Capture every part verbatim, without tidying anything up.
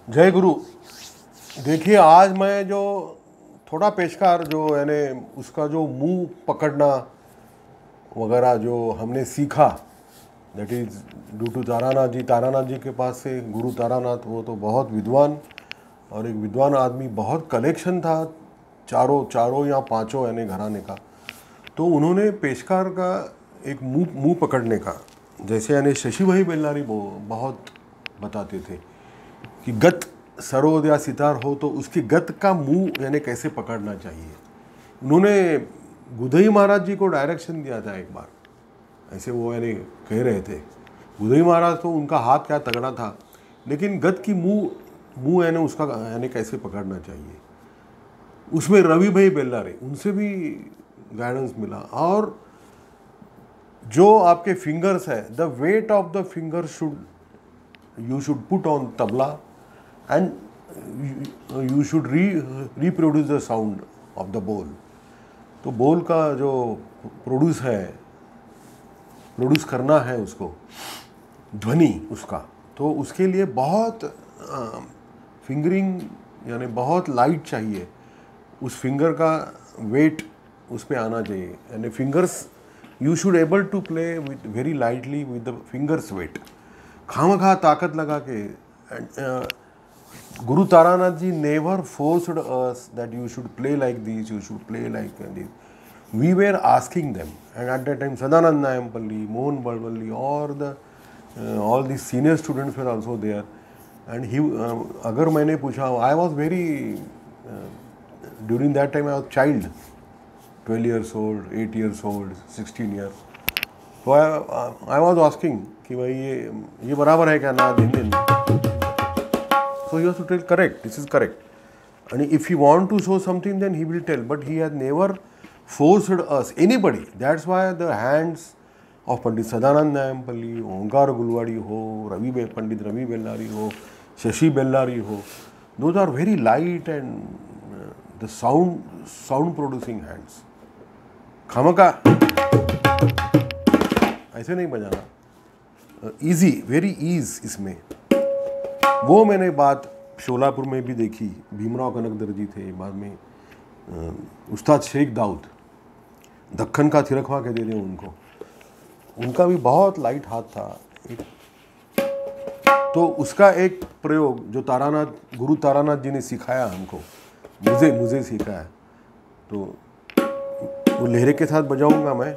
जय गुरु। देखिए, आज मैं जो थोड़ा पेशकार जो यानी उसका जो मुंह पकड़ना वगैरह जो हमने सीखा, that is due to Taranath ji. Taranath ji के पास से गुरु तारानाथ, वो तो बहुत विद्वान और एक विद्वान आदमी, बहुत कलेक्शन था चारों चारों या पांचों यानी घराने का। तो उन्होंने पेशकार का एक मुंह मुंह पकड़ने का, जैसे यानी शशिभाई बेल्लारी बहुत बताते थे कि गत सरोद या सितार हो तो उसकी गत का मुंह यानी कैसे पकड़ना चाहिए। उन्होंने गुदई महाराज जी को डायरेक्शन दिया था एक बार, ऐसे वो यानी कह रहे थे। गुदई महाराज तो उनका हाथ क्या तगड़ा था, लेकिन गत की मुंह मुंह यानी उसका यानी कैसे पकड़ना चाहिए, उसमें रवि भाई बेल्लारे, उनसे भी गाइडेंस मिला। और जो आपके फिंगर्स है, the weight of the finger should you should put on tabla and you should re reproduce the sound of the बोल। तो बोल का जो प्रोड्यूस है, प्रोड्यूस करना है उसको, ध्वनि उसका, तो उसके लिए बहुत फिंगरिंग यानी बहुत लाइट चाहिए। उस फिंगर का वेट उस पर आना चाहिए, यानी fingers you should able to play with very lightly with the fingers weight. खामखा ताकत लगा के। Guru Taranath ji never forced us that you should play like this, you should play like this. We were asking them, and at that time Sadanand Nayampalli, Mohan Balwalli, or the uh, all the senior students were also there. And he, uh, अगर मैंने पूछा, I was very uh, during that time I was child, twelve years old, eight years old, sixteen years. So I, uh, I was asking कि भाई ये ये बराबर है क्या ना, दिन दिन. So he has to tell correct, this is correct. And if he want to show something, then he will tell. But he has never forced us, anybody. That's why the hands of Pandit Sadanand Nayampalli, Onkar Gulwadi ho, Ravi Be, Pandit Ravi Bellare ho, Shashi Bellare ho, those are very light and uh, the sound sound producing hands. खामका ऐसे नहीं बजाना, easy, very ease इसमें। वो मैंने बात शोलापुर में भी देखी। भीमराव कनकदर जी थे, बाद में उस्ताद शेख दाऊद, दक्कन का थिरकवा कहते थे उनको, उनका भी बहुत लाइट हाथ था। एक तो उसका एक प्रयोग जो तारानाथ गुरु तारानाथ जी ने सिखाया हमको, मुझे मुझे सिखाया, तो वो लहरे के साथ बजाऊंगा मैं।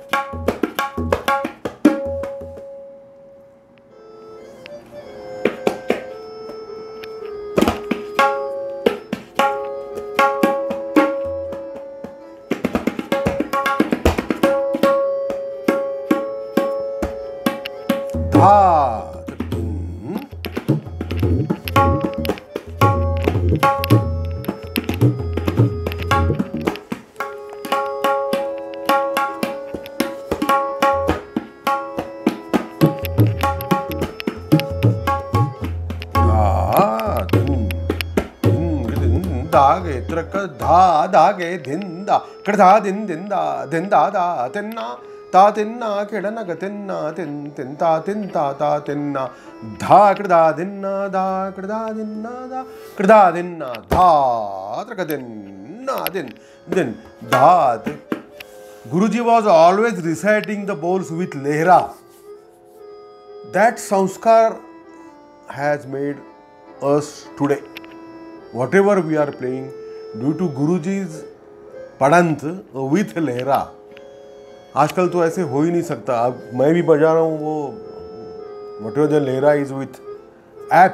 धा धागे धिंदा कड़धा दिन दिंदा धिंदा दा तिन्ना ता तिन्ना किड़न गतिन्ना तिन तिन ता तिन ता ता तिन्ना धा कड़धा दिन्ना धा कड़धा दिन्ना धा कड़धा दिन्ना धा त्रक दिन्ना दिन दिन धा। Guruji was always reciting the bowls with lehra. That sanskar has made us today. Whatever we are playing, due to Guruji's पढ़ंत विथ लहरा। आजकल तो ऐसे हो ही नहीं सकता। अब मैं भी बजा रहा हूँ, वो वट एवर द लहरा इज विथ ऐप।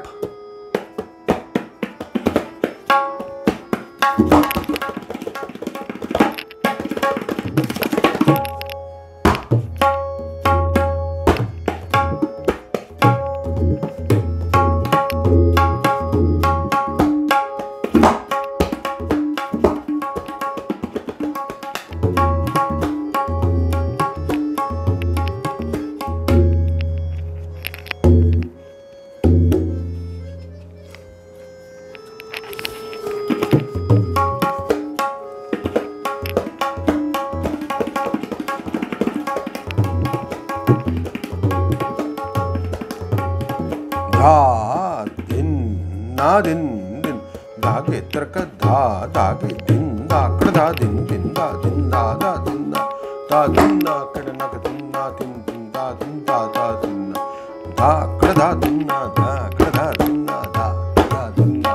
ना दिन दिन धागे तरक धा धागे दिन दा कड़ धा दिन दिन दा दिन दा दा दिन दा दा दिन दा कड़ ना दिन दा दिन दिन दा दिन दा दा दिन दा कड़ धा दिन दा दा कड़ धा दिन दा दा दा दिन दा।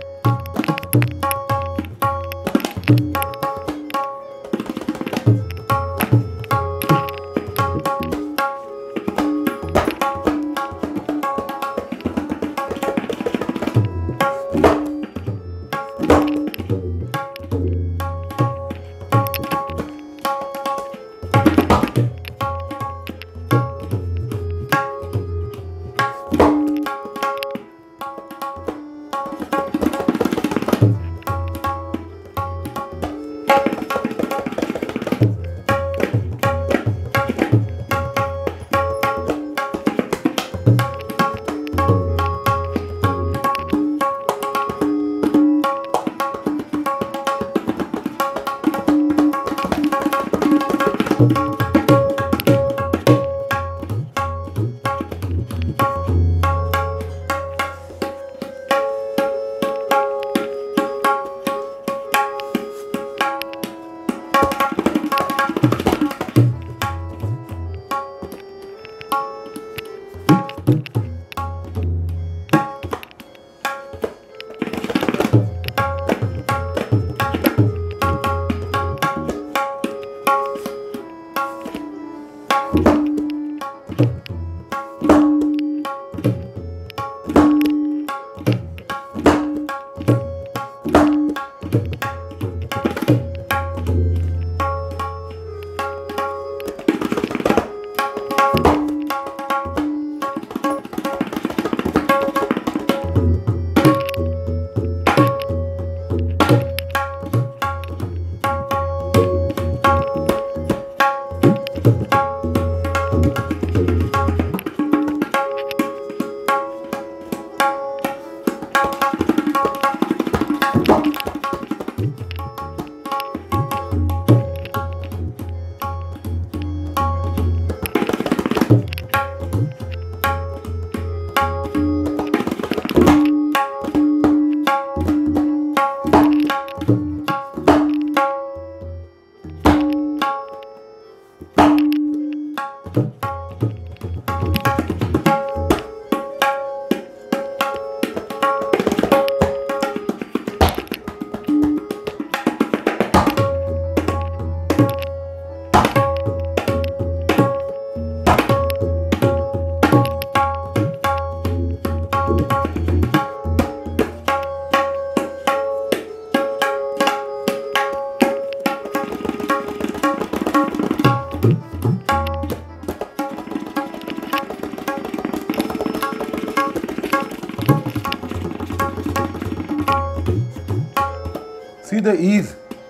See the ease.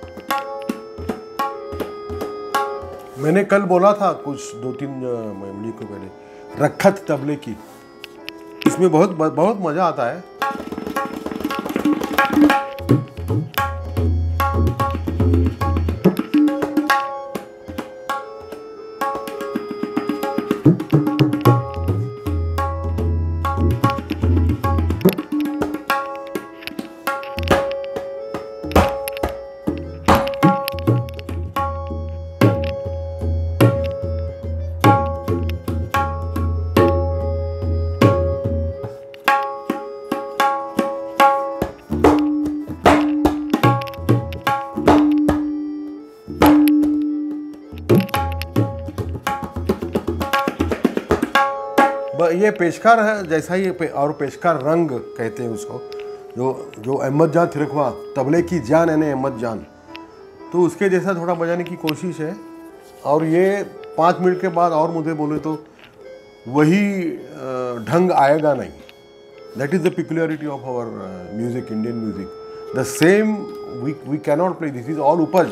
मैंने कल बोला था कुछ दो तीन महीने को पहले रखत तबले की, इसमें बहुत बहुत मजा आता है। ये पेशकार है जैसा ही पे, और पेशकार रंग कहते हैं उसको, जो जो अहमद जान थिरकवा तबले की जान यानी अहमद जान, तो उसके जैसा थोड़ा बजाने की कोशिश है। और ये पाँच मिनट के बाद और मुझे बोले तो वही ढंग आएगा नहीं। That is the peculiarity of our music, Indian music. The same we we cannot play, this is all उपज।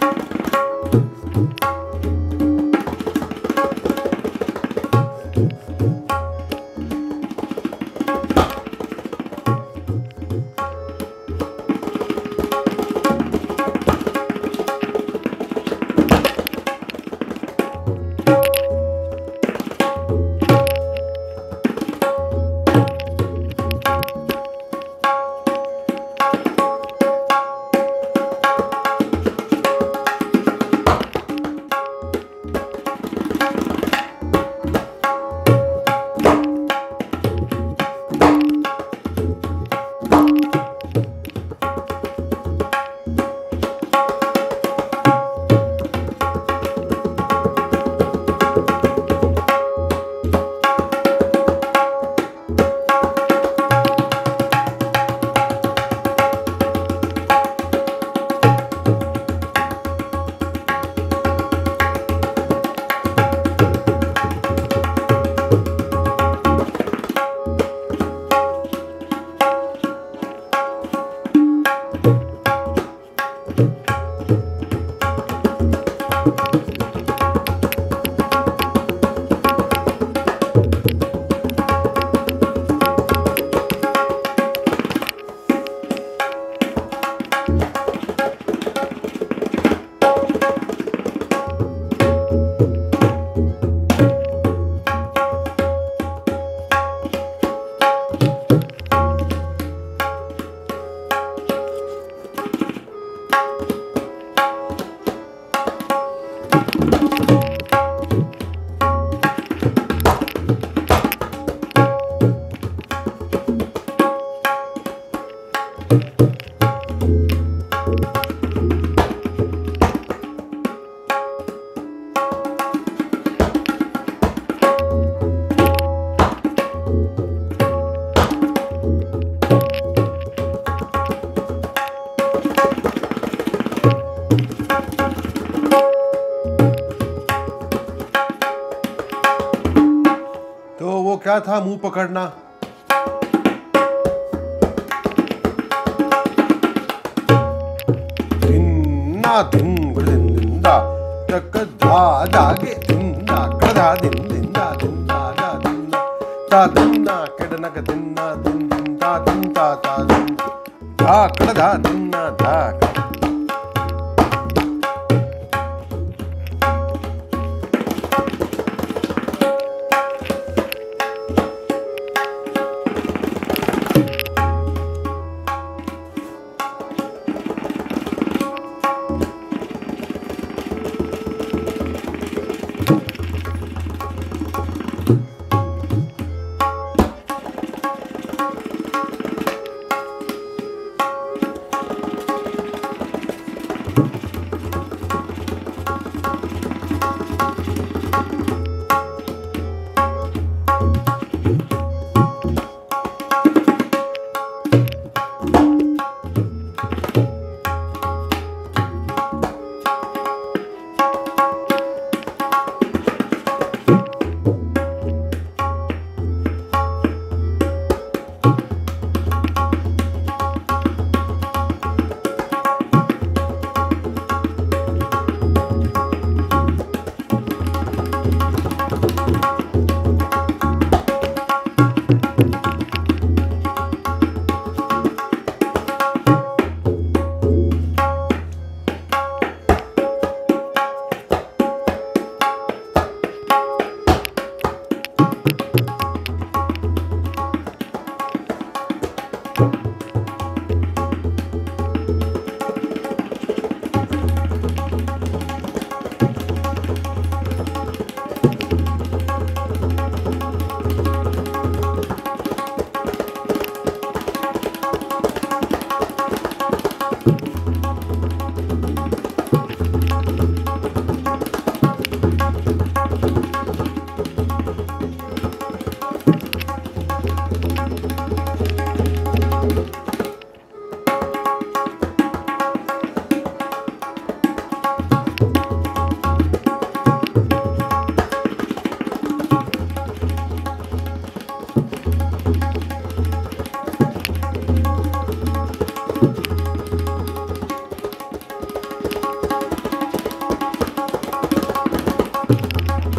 क्या था मुंह पकड़ना? दिन्ना दिन दिन दिन्दा तक धा दागे दिन्ना कदा दिन दिन्दा दिन्दा दा दिन्ना ता दिन्ना kedana ka dinna din din da din ta ta din धा कदा दिन्ना धा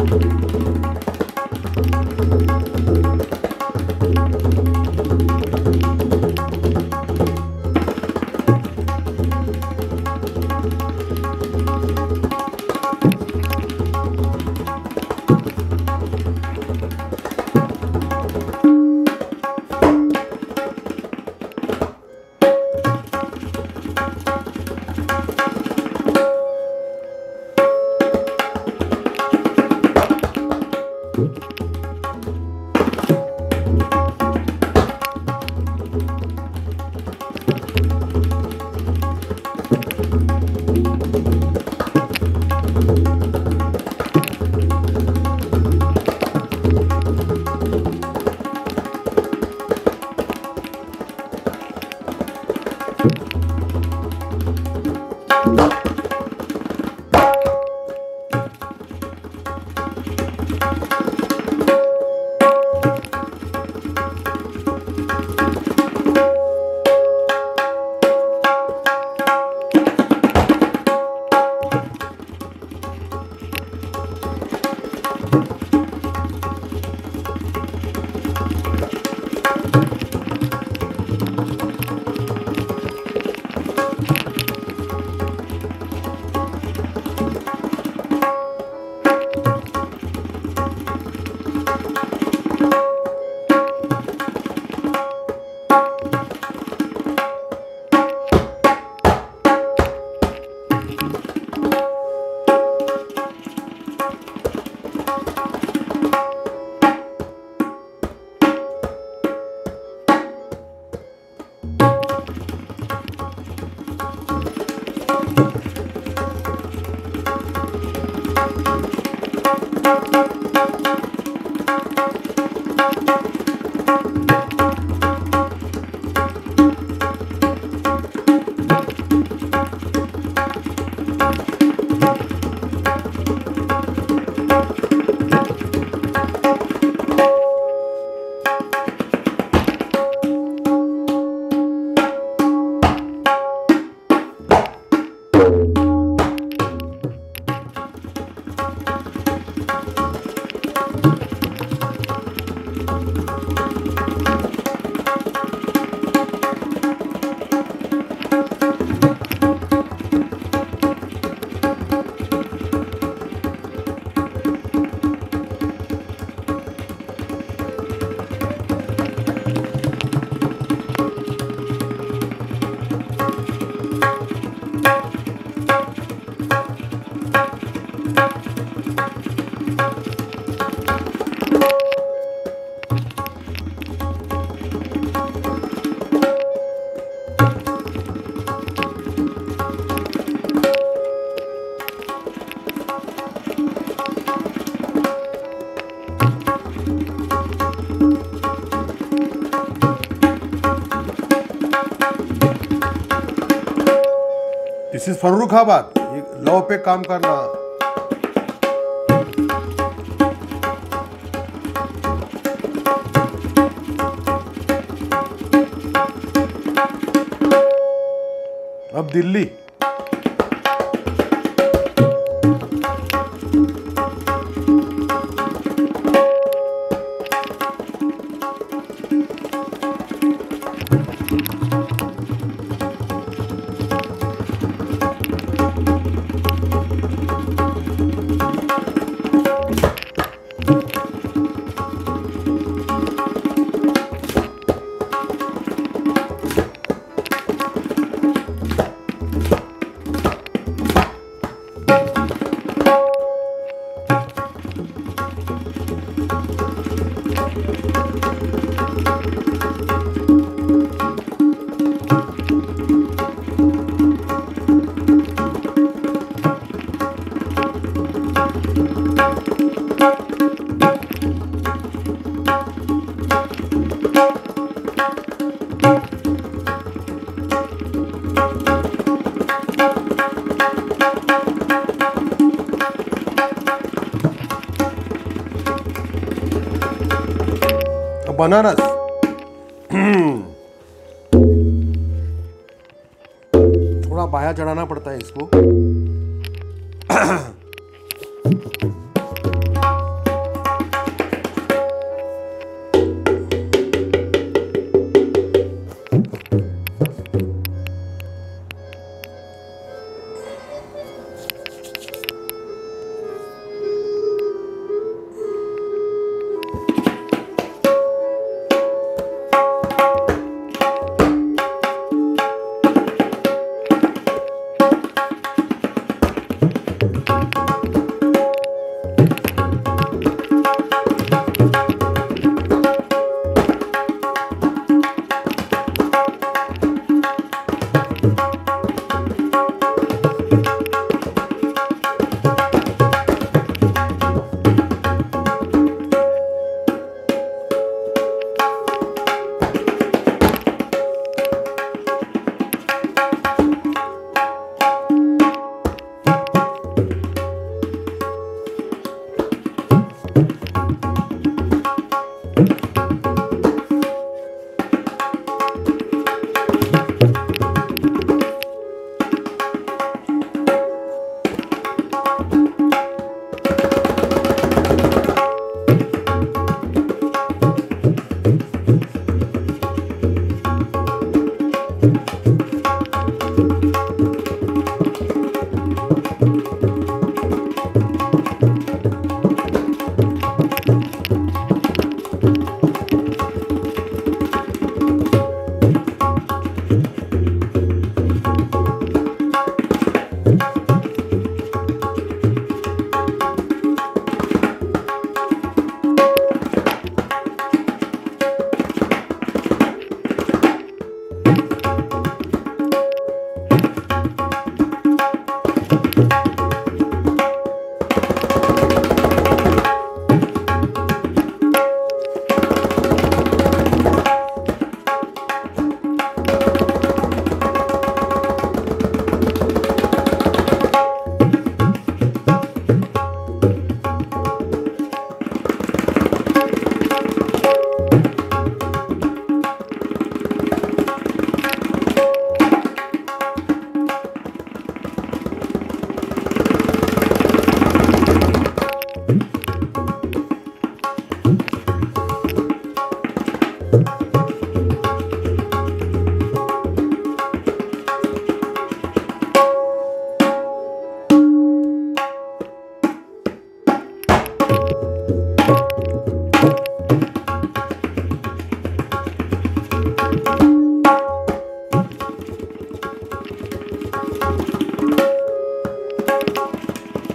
दिस इज फर्रुखाबाद, लॉ पे काम करना। अब दिल्ली, बनारस, थोड़ा बाया चढ़ाना पड़ता है इसको।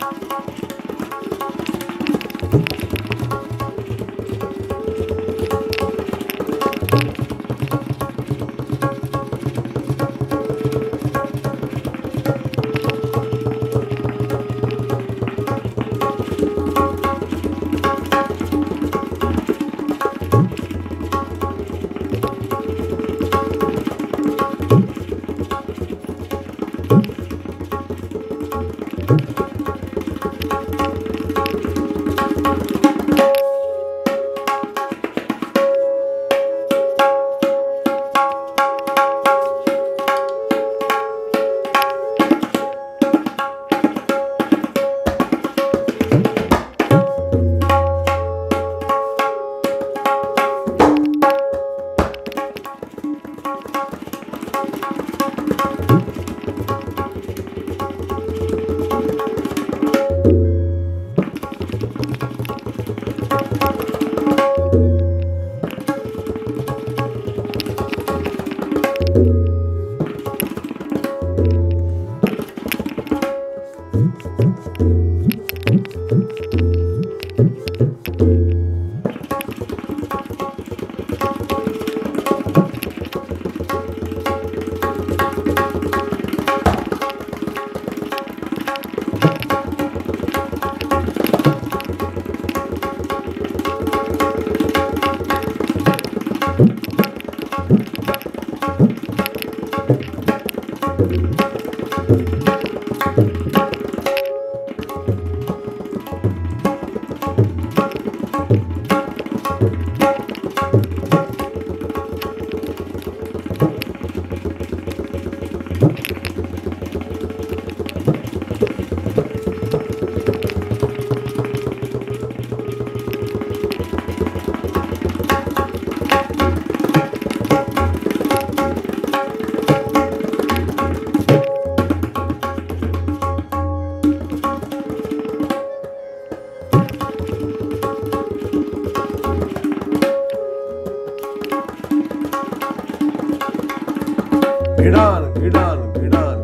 भिडान भिडान भिडान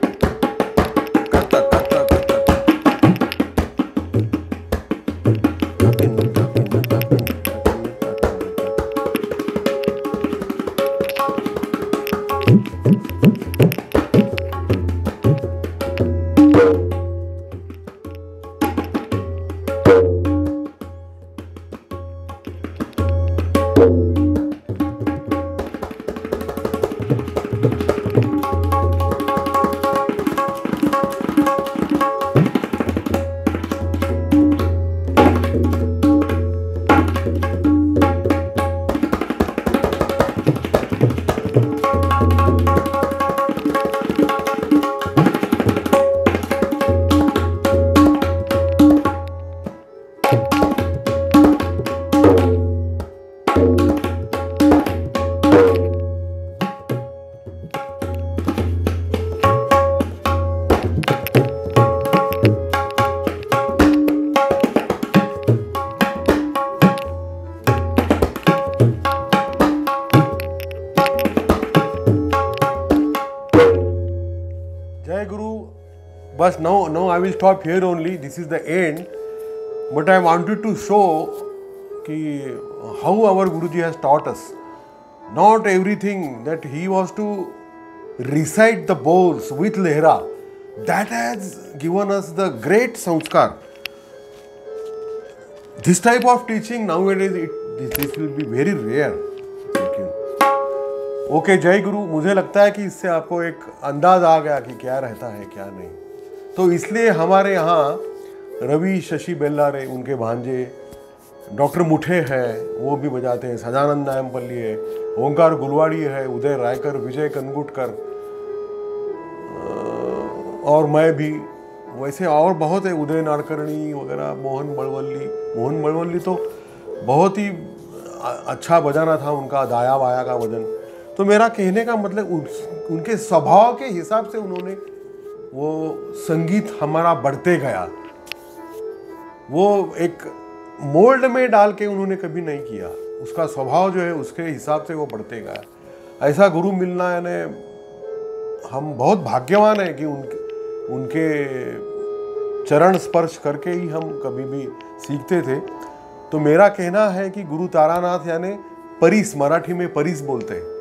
कत्ता कत्ता कत्ता But now, now I will stop here only. This is the end. But I wanted to show ki how our Guruji has taught us. Not everything that he was to recite the bowls with lehra. That has given us the great sanskar. This type of teaching nowadays, it, this, this will be very rare. Okay जय गुरु। मुझे लगता है कि इससे आपको एक अंदाज आ गया कि क्या रहता है क्या नहीं। तो इसलिए हमारे यहाँ रवि शशि बेल्लारे, उनके भांजे डॉक्टर मुठे हैं, वो भी बजाते हैं, सदानंद नायमपल्ली है, ओंकार गुलवाड़ी है, उदय रायकर, विजय कनगुटकर और मैं भी, वैसे और बहुत है, उदय नाडकर्णी वगैरह, मोहन बड़वल्ली। मोहन बड़वल्ली तो बहुत ही अच्छा बजाना था उनका, दाया वाया का वजन। तो मेरा कहने का मतलब उनके स्वभाव के हिसाब से उन्होंने वो संगीत हमारा बढ़ते गया। वो एक मोल्ड में डाल के उन्होंने कभी नहीं किया, उसका स्वभाव जो है उसके हिसाब से वो बढ़ते गया। ऐसा गुरु मिलना यानी हम बहुत भाग्यवान हैं कि उनके उनके चरण स्पर्श करके ही हम कभी भी सीखते थे। तो मेरा कहना है कि गुरु तारानाथ यानी परिस, मराठी में परिस बोलते हैं,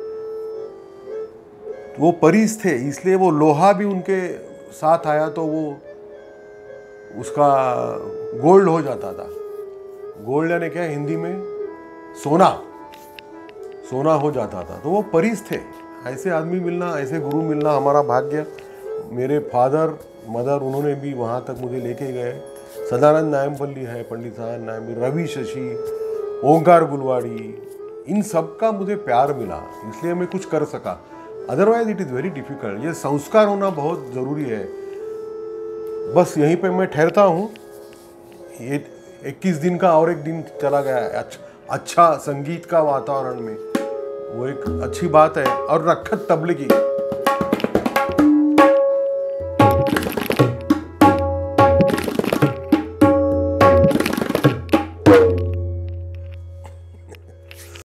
वो परिस थे, इसलिए वो लोहा भी उनके साथ आया तो वो उसका गोल्ड हो जाता था। गोल्ड यानी क्या हिंदी में? सोना, सोना हो जाता था। तो वो परिस थे। ऐसे आदमी मिलना, ऐसे गुरु मिलना हमारा भाग्य। मेरे फादर मदर उन्होंने भी वहाँ तक मुझे लेके गए। सदानंद नायमपल्ली है, पंडित सदानंद नायम, रवि शशि, ओंकार गुलवाड़ी, इन सब का मुझे प्यार मिला, इसलिए मैं कुछ कर सका। Otherwise it is very difficult. ये संस्कार होना बहुत ज़रूरी है। बस यहीं पे मैं ठहरता हूँ। ये इक्कीस दिन का और एक दिन चला गया है अच्छा, अच्छा संगीत का वातावरण में, वो एक अच्छी बात है। और रखत तबले की